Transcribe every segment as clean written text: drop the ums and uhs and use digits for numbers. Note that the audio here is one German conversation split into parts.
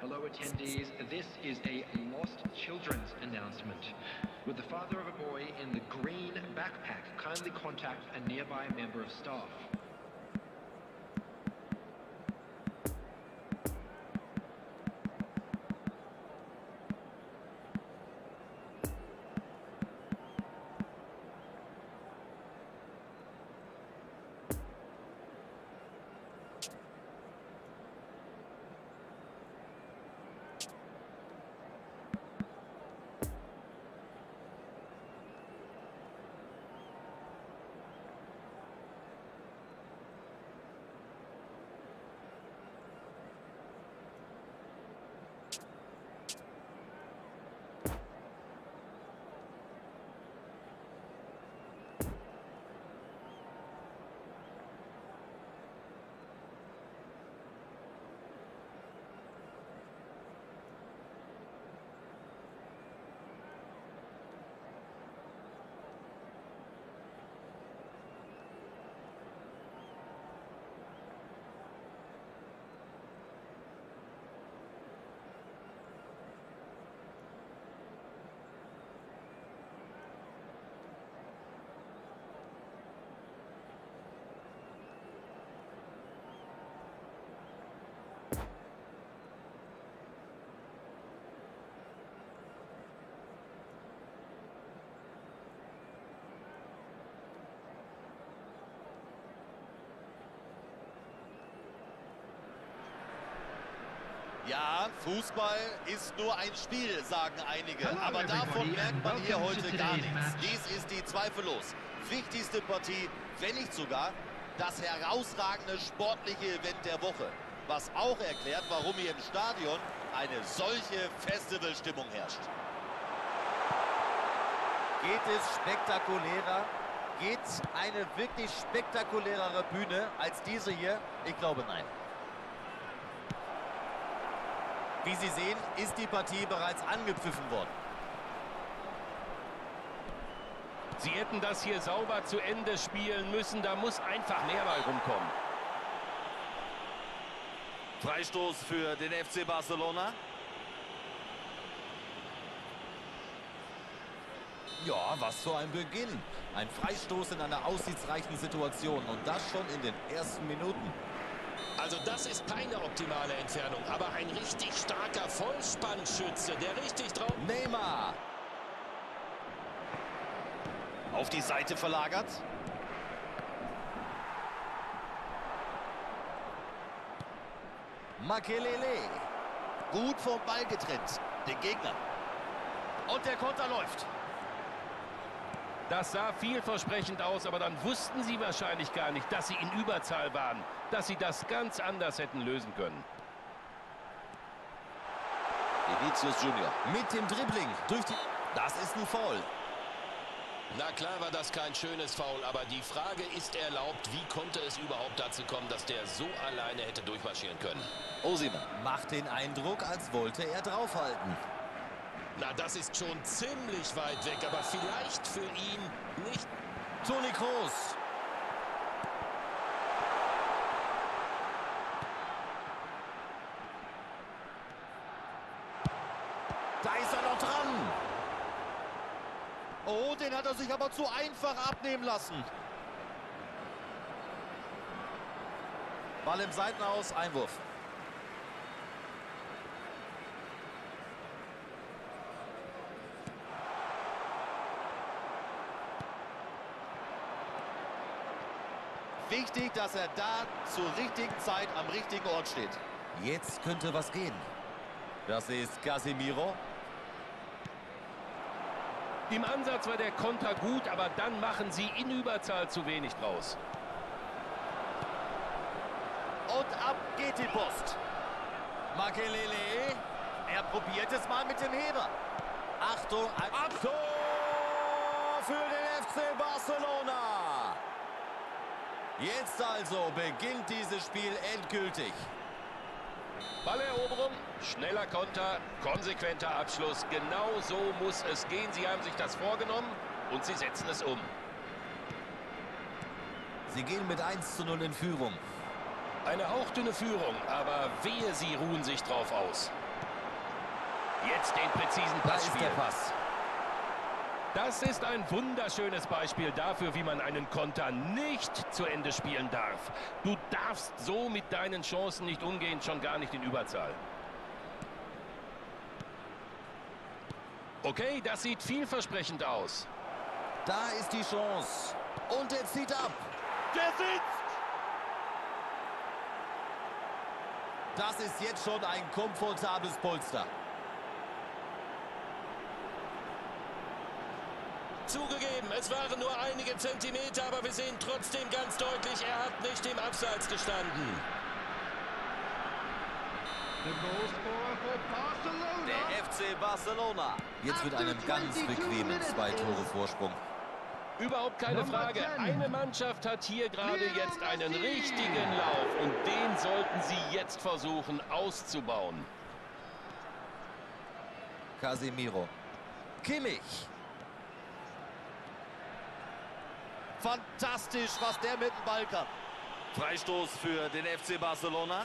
Hello attendees, this is a lost children's announcement. Would the father of a boy in the green backpack kindly contact a nearby member of staff? Ja, Fußball ist nur ein Spiel, sagen einige. Aber davon merkt man hier heute gar nichts. Dies ist die zweifellos wichtigste Partie, wenn nicht sogar das herausragende sportliche Event der Woche. Was auch erklärt, warum hier im Stadion eine solche Festivalstimmung herrscht. Geht es spektakulärer? Geht eine wirklich spektakulärere Bühne als diese hier? Ich glaube, nein. Wie Sie sehen, ist die Partie bereits angepfiffen worden. Sie hätten das hier sauber zu Ende spielen müssen. Da muss einfach mehr Ball rumkommen. Freistoß für den FC Barcelona. Ja, was für ein Beginn. Ein Freistoß in einer aussichtsreichen Situation. Und das schon in den ersten Minuten. Also das ist keine optimale Entfernung, aber ein richtig starker Vollspannschütze, der richtig drauf... Neymar. Auf die Seite verlagert. Makelele. Gut vom Ball getrennt. Den Gegner. Und der Konter läuft. Das sah vielversprechend aus, aber dann wussten sie wahrscheinlich gar nicht, dass sie in Überzahl waren, dass sie das ganz anders hätten lösen können. Vinicius Junior mit dem Dribbling durch die... Das ist ein Foul. Na klar war das kein schönes Foul, aber die Frage ist erlaubt, wie konnte es überhaupt dazu kommen, dass der so alleine hätte durchmarschieren können? Osimhen macht den Eindruck, als wollte er draufhalten. Na, das ist schon ziemlich weit weg, aber vielleicht für ihn nicht. Toni Kroos. Da ist er noch dran. Oh, den hat er sich aber zu einfach abnehmen lassen. Ball im Seitenaus, Einwurf. Wichtig, dass er da zur richtigen Zeit am richtigen Ort steht. Jetzt könnte was gehen. Das ist Casemiro. Im Ansatz war der Konter gut, aber dann machen sie in Überzahl zu wenig draus. Und ab geht die Post. Makelele. Er probiert es mal mit dem Heber. Achtung, ein Tor für den FC Barcelona. Jetzt also beginnt dieses Spiel endgültig. Balleroberung, schneller Konter, konsequenter Abschluss. Genau so muss es gehen. Sie haben sich das vorgenommen und sie setzen es um. Sie gehen mit 1:0 in Führung. Eine hauchdünne Führung, aber wehe, sie ruhen sich drauf aus. Jetzt den präzisen Da Pass ist der spielen. Pass. Das ist ein wunderschönes Beispiel dafür, wie man einen Konter nicht zu Ende spielen darf. Du darfst so mit deinen Chancen nicht umgehen, schon gar nicht in Überzahl. Okay, das sieht vielversprechend aus. Da ist die Chance. Und er zieht ab. Der sitzt! Das ist jetzt schon ein komfortables Polster. Zugegeben, es waren nur einige Zentimeter, aber wir sehen trotzdem ganz deutlich, er hat nicht im Abseits gestanden. The goal scorer for Barcelona. Der FC Barcelona. Jetzt mit einem ganz bequemen 2-Tore-Vorsprung. Überhaupt keine Nummer Frage. 10. Eine Mannschaft hat hier gerade Lionel jetzt einen Messi. richtigen Lauf und den sollten sie jetzt versuchen auszubauen. Casemiro. Kimmich. Fantastisch, was der mit dem Ball kann. Freistoß für den FC Barcelona.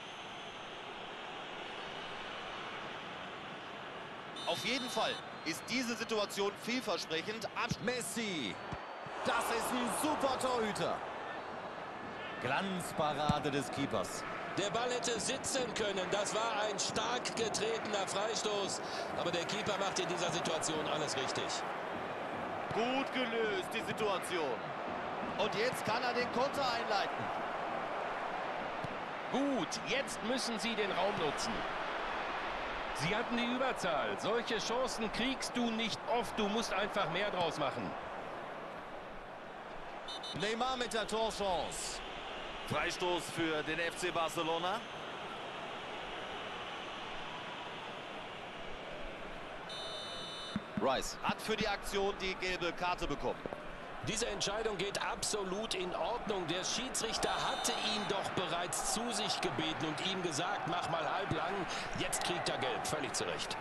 Auf jeden Fall ist diese Situation vielversprechend. Messi. Das ist ein super Torhüter. Glanzparade des Keepers. Der Ball hätte sitzen können, das war ein stark getretener Freistoß. Aber der Keeper macht in dieser Situation alles richtig. Gut gelöst, die Situation. Und jetzt kann er den Konter einleiten. Gut, jetzt müssen sie den Raum nutzen. Sie hatten die Überzahl. Solche Chancen kriegst du nicht oft. Du musst einfach mehr draus machen. Neymar mit der Torchance. Freistoß für den FC Barcelona. Rice. Hat für die Aktion die gelbe Karte bekommen. Diese Entscheidung geht absolut in Ordnung. Der Schiedsrichter hatte ihn doch bereits zu sich gebeten und ihm gesagt, mach mal halblang. Jetzt kriegt er gelb, völlig zu Recht.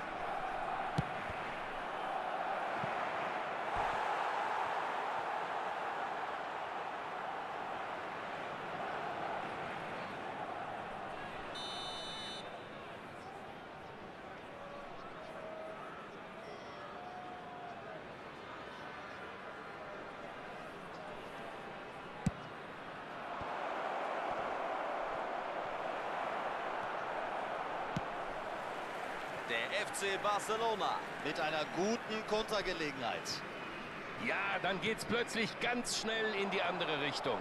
Der FC Barcelona mit einer guten Kontergelegenheit. Ja, dann geht's plötzlich ganz schnell in die andere Richtung.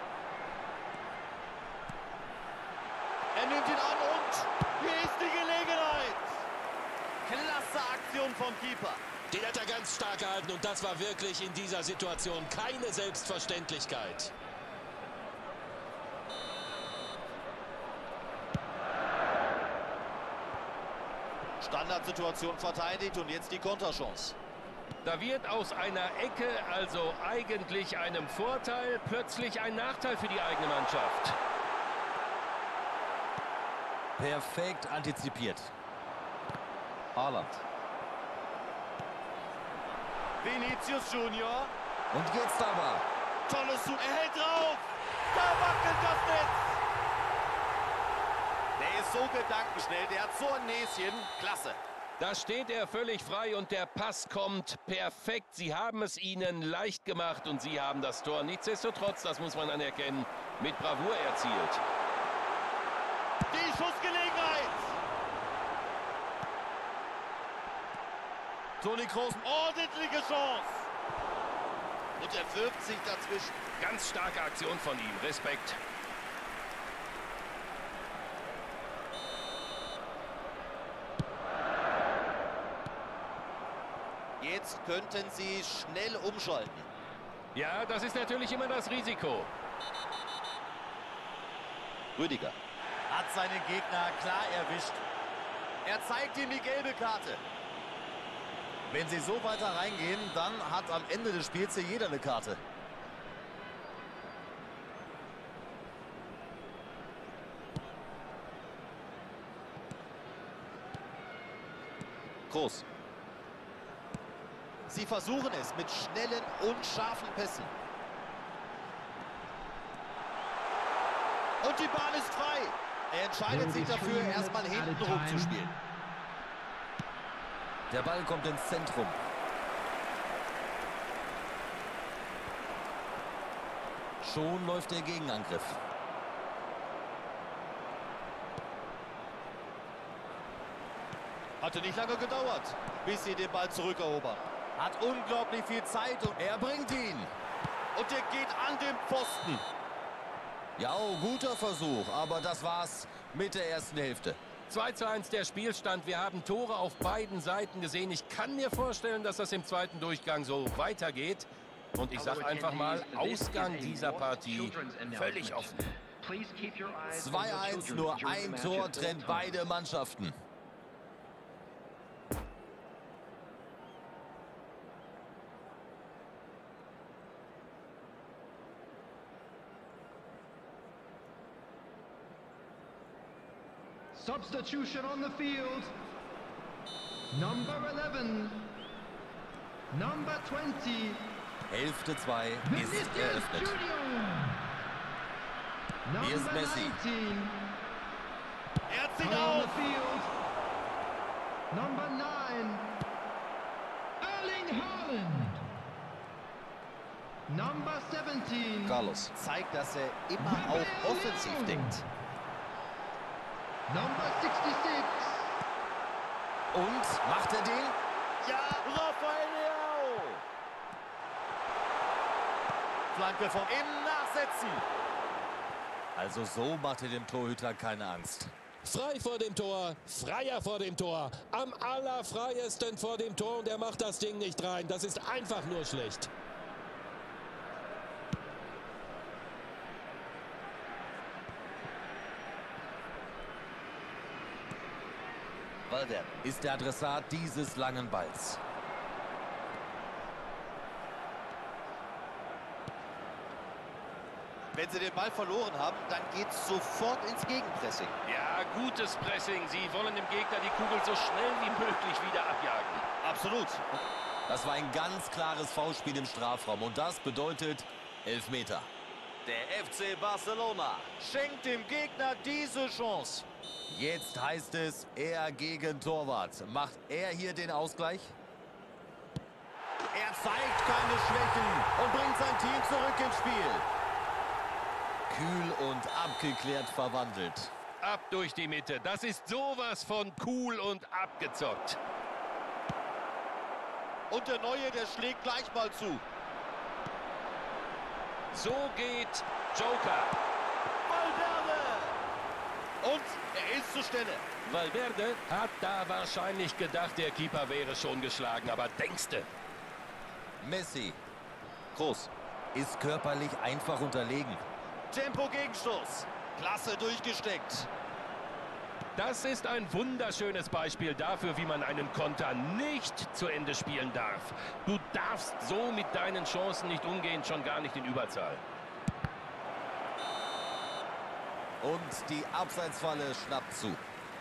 Er nimmt ihn an und hier ist die Gelegenheit. Klasse Aktion vom Keeper. Den hat er ganz stark gehalten und das war wirklich in dieser Situation keine Selbstverständlichkeit. Standardsituation verteidigt und jetzt die Konterchance. Da wird aus einer Ecke, also eigentlich einem Vorteil, plötzlich ein Nachteil für die eigene Mannschaft. Perfekt antizipiert. Haaland. Vinicius Junior. Und jetzt aber. Tolles Zug. Er hält drauf. Da wackelt das Netz. Der ist so gedankenschnell. Der hat so ein Näschen. Klasse. Da steht er völlig frei und der Pass kommt perfekt. Sie haben es ihnen leicht gemacht und sie haben das Tor nichtsdestotrotz, das muss man anerkennen, mit Bravour erzielt. Die Schussgelegenheit. Toni Kroos, ordentliche Chance. Und er wirft sich dazwischen. Ganz starke Aktion von ihm, Respekt. Jetzt könnten sie schnell umschalten. Ja, das ist natürlich immer das Risiko. Rüdiger hat seinen Gegner klar erwischt. Er zeigt ihm die gelbe Karte. Wenn sie so weiter reingehen, dann hat am Ende des Spiels hier jeder eine Karte. Kroos. Sie versuchen es mit schnellen und scharfen Pässen. Und die Bahn ist frei. Er entscheidet sich dafür, erstmal hinten rum zu spielen. Der Ball kommt ins Zentrum. Schon läuft der Gegenangriff. Hatte nicht lange gedauert, bis sie den Ball zurückerobern. Hat unglaublich viel Zeit und Er bringt ihn. er geht an den Pfosten. Ja, guter Versuch, aber das war's mit der ersten Hälfte. 2:1 der Spielstand. Wir haben Tore auf beiden Seiten gesehen. Ich kann mir vorstellen, dass das im zweiten Durchgang so weitergeht. Und ich sage einfach mal, Ausgang dieser Partie völlig offen. 2:1, nur ein Tor trennt beide Mannschaften. Substitution on the field. Number 11. Number 20. Hälfte 2 ist Vinicius eröffnet. Junior. Hier ist Number Messi. 19. Er zieht On the auf. field. Number 9. Erling Haaland. Number 17. Carlos. Zeigt, dass er immer auch offensiv denkt. Number 66. Und macht er den? Ja, Rafael Leao. Flanke vom Innen nachsetzen. Also so macht er dem Torhüter keine Angst. Frei vor dem Tor, freier vor dem Tor, am allerfreiesten vor dem Tor und er macht das Ding nicht rein. Das ist einfach nur schlecht. Valverde ist der Adressat dieses langen Balls. Wenn sie den Ball verloren haben, dann geht's sofort ins Gegenpressing. Ja, gutes Pressing. Sie wollen dem Gegner die Kugel so schnell wie möglich wieder abjagen. Absolut. Das war ein ganz klares Foulspiel im Strafraum und das bedeutet Elfmeter. Der FC Barcelona schenkt dem Gegner diese Chance. Jetzt heißt es, er gegen Torwart. Macht er hier den Ausgleich? Er zeigt keine Schwächen und bringt sein Team zurück ins Spiel. Kühl und abgeklärt verwandelt. Ab durch die Mitte. Das ist sowas von cool und abgezockt. Und der Neue, der schlägt gleich mal zu. So geht Joker. Valverde. Und er ist zur Stelle. Valverde hat da wahrscheinlich gedacht, der Keeper wäre schon geschlagen. Aber denkste. Messi. Groß. Ist körperlich einfach unterlegen. Tempo-Gegenstoß. Klasse durchgesteckt. Das ist ein wunderschönes Beispiel dafür, wie man einen Konter nicht zu Ende spielen darf. Du darfst so mit deinen Chancen nicht umgehen, schon gar nicht in Überzahl. Und die Abseitsfalle schnappt zu.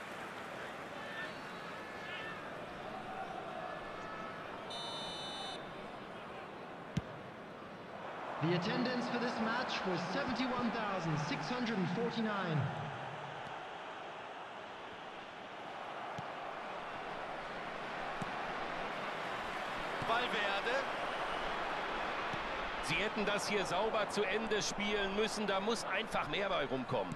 The attendance for this match was 71,649. Valverde. Sie hätten das hier sauber zu Ende spielen müssen. Da muss einfach mehr bei rumkommen.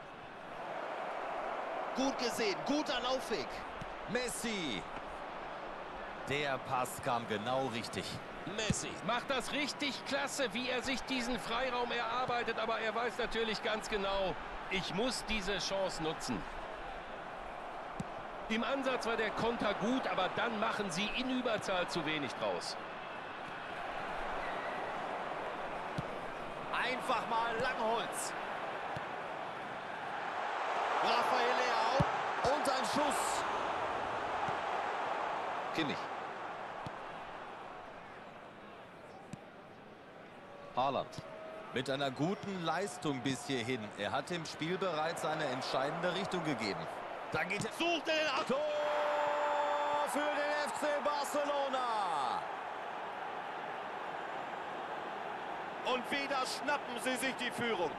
Gut gesehen, guter Laufweg. Messi. Der Pass kam genau richtig. Messi. Macht das richtig klasse, wie er sich diesen Freiraum erarbeitet. Aber er weiß natürlich ganz genau, ich muss diese Chance nutzen. Im Ansatz war der Konter gut, aber dann machen sie in Überzahl zu wenig draus. Einfach mal Langholz. Rafael Leao. Und ein Schuss. Kimmich. Haaland. Mit einer guten Leistung bis hierhin. Er hat dem Spiel bereits eine entscheidende Richtung gegeben. Da geht er. Sucht er den Ab. Tor für den FC Barcelona. Und wieder schnappen sie sich die Führung.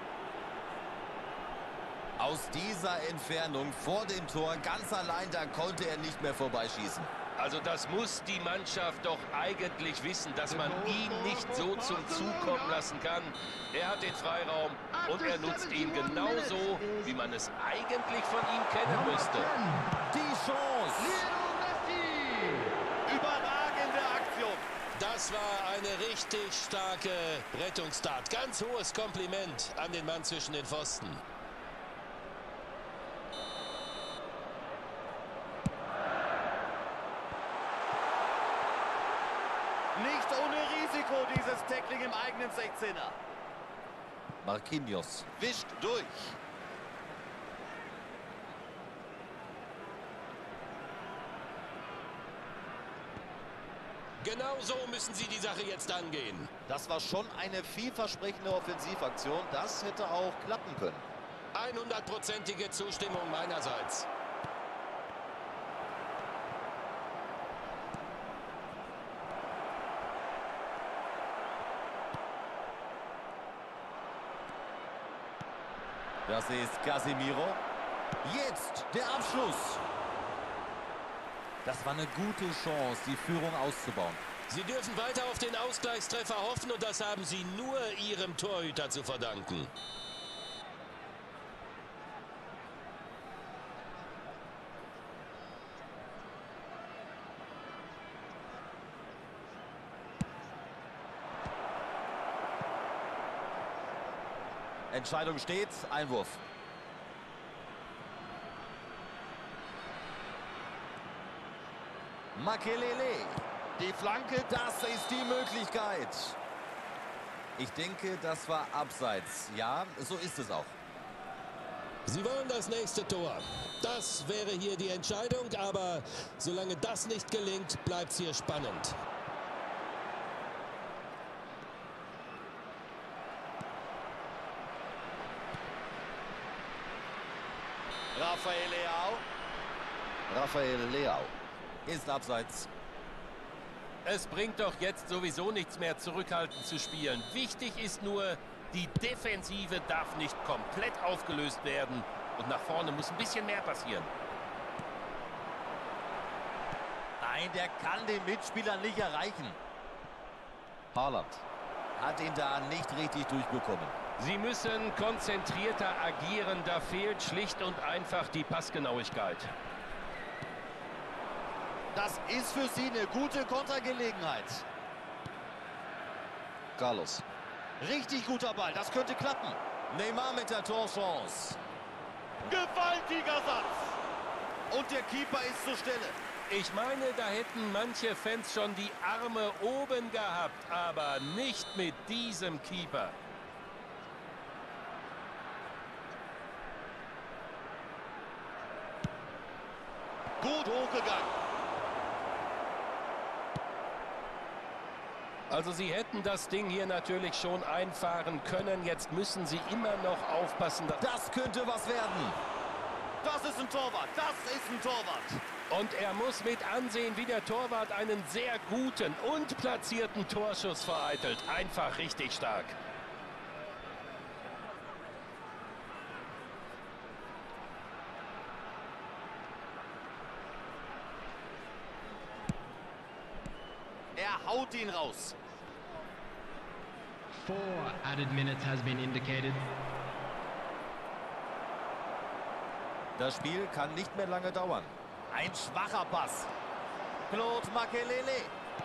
Aus dieser Entfernung vor dem Tor ganz allein, da konnte er nicht mehr vorbeischießen. Also das muss die Mannschaft doch eigentlich wissen, dass man ihn nicht so zum Zug kommen lassen kann. Er hat den Freiraum und er nutzt ihn genauso, wie man es eigentlich von ihm kennen müsste. Die Chance. Überragende Aktion. Das war eine richtig starke Rettungstat. Ganz hohes Kompliment an den Mann zwischen den Pfosten. Nicht ohne Risiko dieses Tackling im eigenen 16er. Marquinhos wischt durch. Genau so müssen sie die Sache jetzt angehen. Das war schon eine vielversprechende Offensivaktion. Das hätte auch klappen können. 100%ige Zustimmung meinerseits. Das ist Casemiro. Jetzt der Abschluss. Das war eine gute Chance, die Führung auszubauen. Sie dürfen weiter auf den Ausgleichstreffer hoffen und das haben sie nur ihrem Torhüter zu verdanken. Entscheidung steht, Einwurf. Makelele. Die Flanke, das ist die Möglichkeit. Ich denke, das war abseits. Ja, so ist es auch. Sie wollen das nächste Tor. Das wäre hier die Entscheidung, aber solange das nicht gelingt, bleibt es hier spannend. Rafael Leao ist abseits. Es bringt doch jetzt sowieso nichts mehr, zurückhaltend zu spielen. Wichtig ist nur, die Defensive darf nicht komplett aufgelöst werden. Und nach vorne muss ein bisschen mehr passieren. Nein, der kann den Mitspieler nicht erreichen. Haaland hat ihn da nicht richtig durchbekommen. Sie müssen konzentrierter agieren. Da fehlt schlicht und einfach die Passgenauigkeit. Das ist für sie eine gute Kontergelegenheit. Carlos. Richtig guter Ball, das könnte klappen. Neymar mit der Torchance. Gewaltiger Satz. Und der Keeper ist zur Stelle. Ich meine, da hätten manche Fans schon die Arme oben gehabt, aber nicht mit diesem Keeper. Gut hochgegangen. Also sie hätten das Ding hier natürlich schon einfahren können. Jetzt müssen sie immer noch aufpassen. Das könnte was werden. Das ist ein Torwart. Das ist ein Torwart. Und er muss mit ansehen, wie der Torwart einen sehr guten und platzierten Torschuss vereitelt. Einfach richtig stark. Er haut ihn raus. 4 added minutes has been indicated. Das Spiel kann nicht mehr lange dauern. Ein schwacher Pass. Claude Makelele.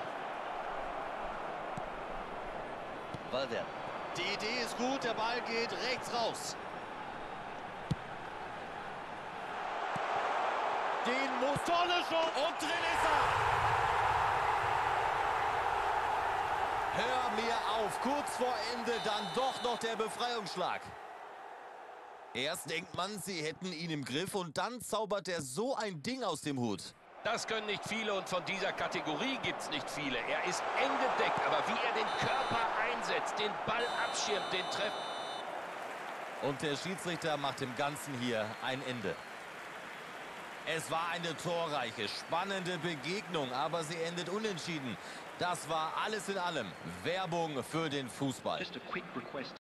Valverde. Die Idee ist gut, der Ball geht rechts raus. Den muss tolle Chance. Und drin ist er. Hör mir auf, kurz vor Ende dann doch noch der Befreiungsschlag. Erst denkt man, sie hätten ihn im Griff und dann zaubert er so ein Ding aus dem Hut. Das können nicht viele und von dieser Kategorie gibt es nicht viele. Er ist eng gedeckt, aber wie er den Körper einsetzt, den Ball abschirmt, den Treff. Und der Schiedsrichter macht dem Ganzen hier ein Ende. Es war eine torreiche, spannende Begegnung, aber sie endet unentschieden. Das war alles in allem Werbung für den Fußball. Just a quick request.